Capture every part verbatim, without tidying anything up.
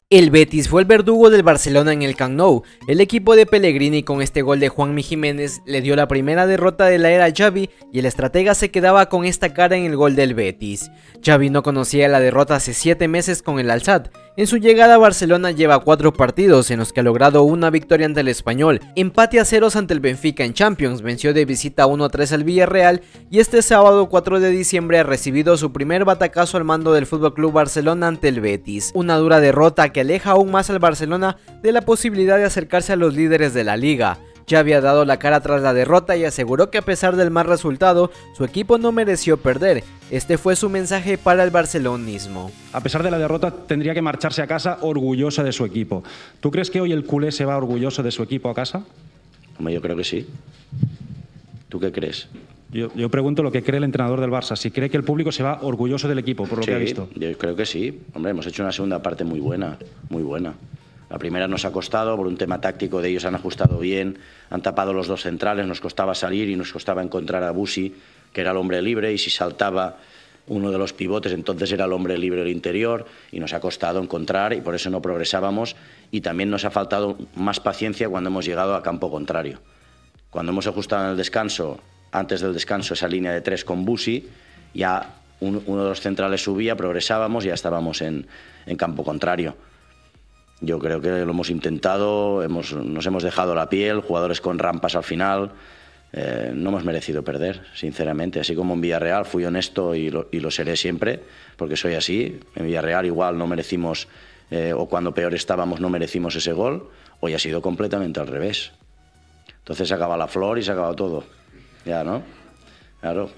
El Betis fue el verdugo del Barcelona en el Camp Nou. El equipo de Pellegrini con este gol de Juanmi Jiménez le dio la primera derrota de la era Xavi y el estratega se quedaba con esta cara en el gol del Betis. Xavi no conocía la derrota hace siete meses con el Al-Sadd. En su llegada a Barcelona lleva cuatro partidos en los que ha logrado una victoria ante el Español, empate a ceros ante el Benfica en Champions, venció de visita uno a tres al Villarreal y este sábado cuatro de diciembre ha recibido su primer batacazo al mando del F C Barcelona ante el Betis. Una dura derrota que aleja aún más al Barcelona de la posibilidad de acercarse a los líderes de la liga. Ya había dado la cara tras la derrota y aseguró que a pesar del mal resultado, su equipo no mereció perder. Este fue su mensaje para el barcelonismo. A pesar de la derrota, tendría que marcharse a casa orgulloso de su equipo. ¿Tú crees que hoy el culé se va orgulloso de su equipo a casa? Hombre, yo creo que sí. ¿Tú qué crees? Yo, yo pregunto lo que cree el entrenador del Barça, si cree que el público se va orgulloso del equipo, por lo sí, que ha visto. Yo creo que sí. Hombre, hemos hecho una segunda parte muy buena, muy buena. La primera nos ha costado, por un tema táctico de ellos han ajustado bien, han tapado los dos centrales, nos costaba salir y nos costaba encontrar a Busi, que era el hombre libre, y si saltaba uno de los pivotes, entonces era el hombre libre del interior, y nos ha costado encontrar y por eso no progresábamos, y también nos ha faltado más paciencia cuando hemos llegado a campo contrario. Cuando hemos ajustado en el descanso, antes del descanso, esa línea de tres con Busi, ya un, uno de los centrales subía, progresábamos y ya estábamos en, en campo contrario. Yo creo que lo hemos intentado, hemos, nos hemos dejado la piel, jugadores con rampas al final, eh, no hemos merecido perder, sinceramente. Así como en Villarreal fui honesto y lo, y lo seré siempre, porque soy así. En Villarreal igual no merecimos, eh, o cuando peor estábamos no merecimos ese gol, hoy ha sido completamente al revés. Entonces se acaba la flor y se acaba todo. Ya, ¿no? Claro.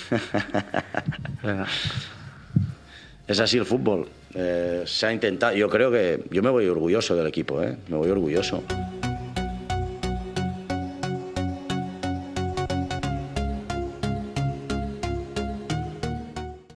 Es así el fútbol. Eh, se ha intentado, yo creo que yo me voy orgulloso del equipo, ¿eh? Me voy orgulloso.